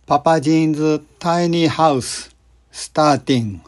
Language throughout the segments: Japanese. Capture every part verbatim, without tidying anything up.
Papa Jean's tiny house starting.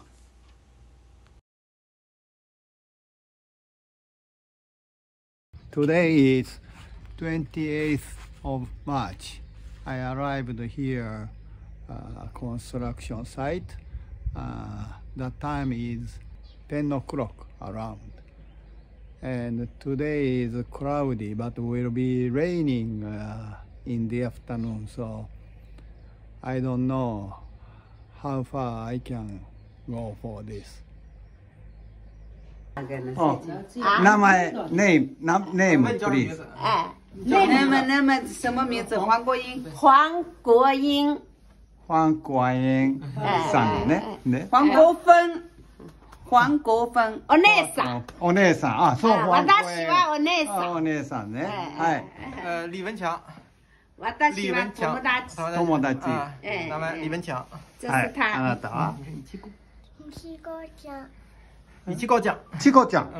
Today is twenty-eighth of March. I arrived here, uh, construction site. Uh, the time is ten o'clock around. And today is cloudy, but will be raining uh, in the afternoon. So I don't know how far I can go for this. Oh, name, name, name, please. 哎，那么那么什么名字？黄国英。黄国英。 黄国英さんね。ね。 黄国芬。黄国芬。お姉さん。 お姉さん。あ、そう。 私はお姉さん。 お姉さんね。はい。 呃，李文强。 私は友達。 友達。 名前李文强。 这是他。 あなたは？ いちごちゃん。 いちごちゃん。 ちこちゃん。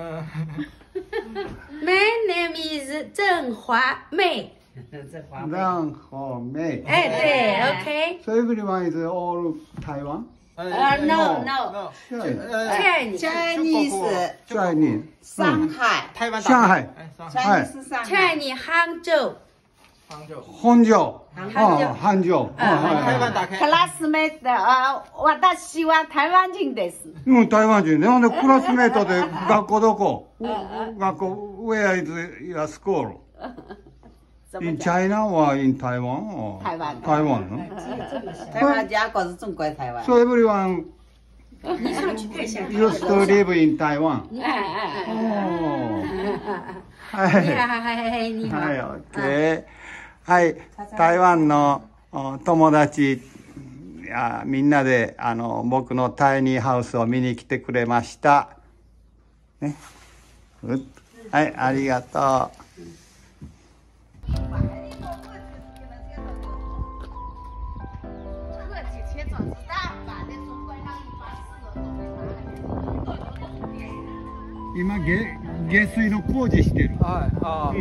My name is 郑华妹。 郑华妹。 哎，对 ，OK。 So everyone is all Taiwan? 呃 ，No No。Chinese。 Chinese。 Chinese。 上海。 台湾。 上海。 Chinese 上海。 Chinese 杭州。 本庄。あ、繁盛。 台湾打开。 クラスメート、あ、私は台湾人です。 うん、台湾人ね。ほんで、クラスメートで学校どこ？学校、where is your school? In China or in Taiwan? Or 台湾。 台湾の？ 台湾家国是中国台湾。 So everyone used to live in Taiwan. はい。 はい。 はい、OK。はい、台湾の友達やみんなであの僕のタイニーハウスを見に来てくれました。ね。はい、ありがとう。今下下水の工事してる。 はい。ああ。うん。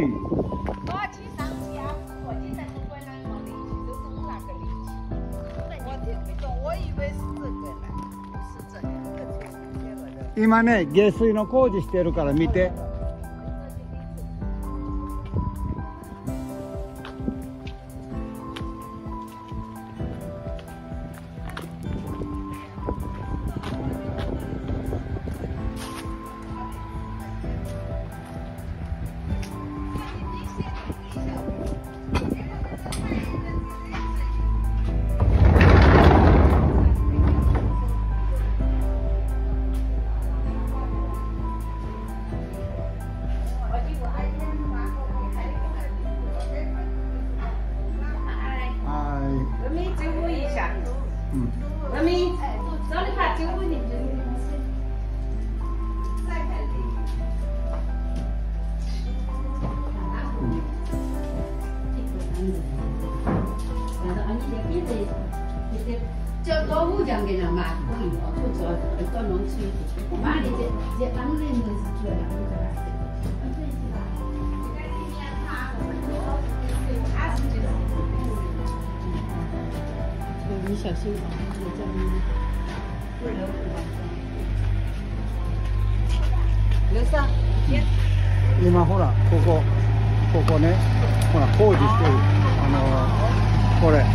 今ね、下水の工事してるから見て。 叫多户讲给人嘛，可以哦，就做做农村，妈的这这当然是做两个啦。你小心啊，我这不留留上。 今ほらここここね、ほら工事してる。あのこれ。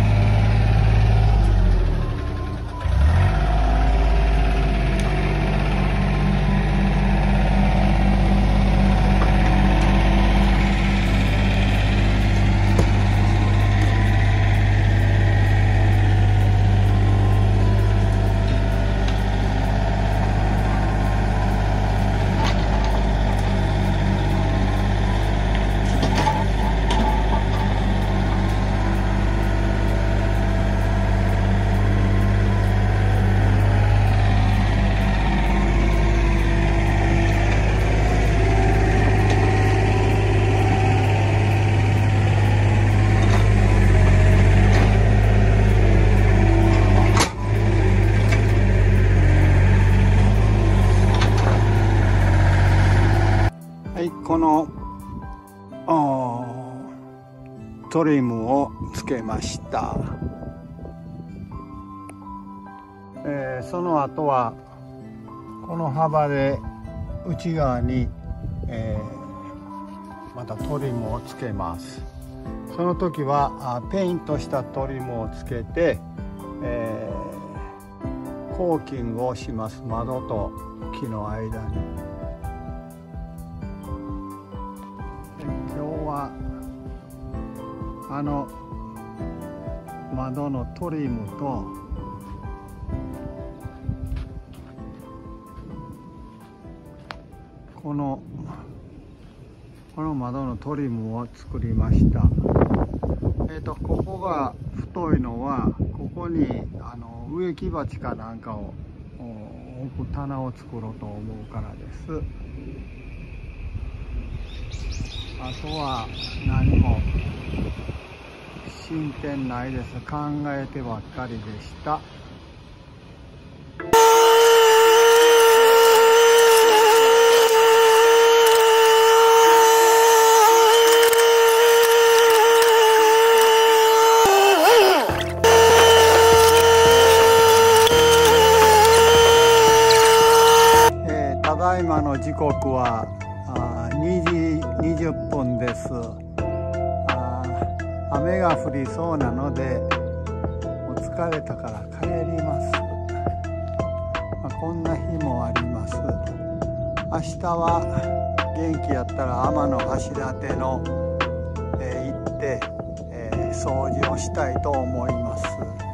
このトリムをつけました。 えー、その後はこの幅で内側に、えー、またトリムをつけます。その時はペイントしたトリムをつけて、えー、コーキングをします。窓と木の間に。今日はあの窓のトリムとこのこの窓のトリムを作りました。えーとここが太いのはここにあの植木鉢かなんかを置く棚を作ろうと思うからです。あとは何も進展ないです。考えてばっかりでした。えー、ただいまの時刻はにじにじゅっぷんです。雨が降りそうなのでもう疲れたから帰ります。まあ、こんな日もあります。明日は元気やったら天橋立の、えー、行って、えー、掃除をしたいと思います。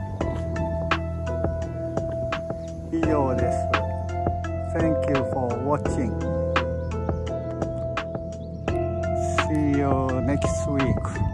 以上です。Thank you for watching. See you next week.